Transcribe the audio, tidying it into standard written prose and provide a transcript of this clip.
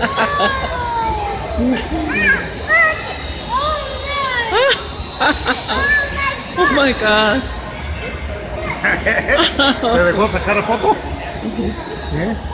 Oh my God. ¿Te dejó sacar foto? ¿Eh?